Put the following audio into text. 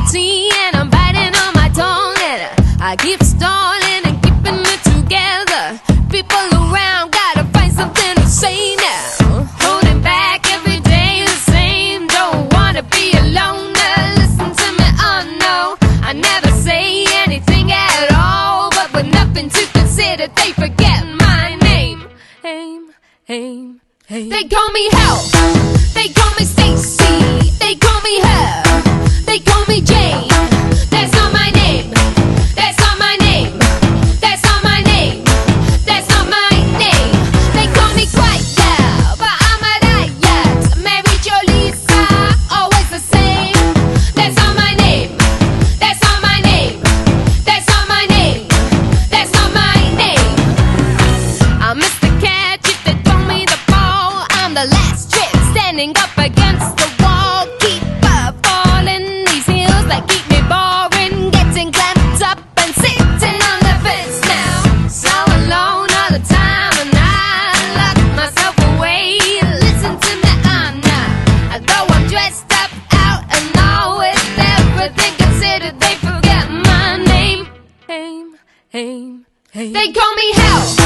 tea and I'm biting on my tongue, and I keep stalling and keeping it together. People around gotta find something to say now. Holding back every day the same. Don't wanna be alone. Listen to me, oh no. I never say anything at all, but with nothing to consider, they forget my name. They call me Help. They call me Stacy. They call me Her. They call me Jane. That's not my name. That's not my name. That's not my name. That's not my name. They call me Quiet Girl, but I'm a riot. Mary Jo Lisa, always the same. That's not my name. That's not my name. That's not my name. That's not my name. I'm Mr. Catch if they throw me the ball. I'm the last trick standing up against the wall. Keep falling these hills that keep me boring, getting clamped up and sitting on the fence now. So alone all the time, and I lock myself away. Listen to me, I'm not. Though I'm dressed up out and all with everything considered, they forget my name. They call me Help.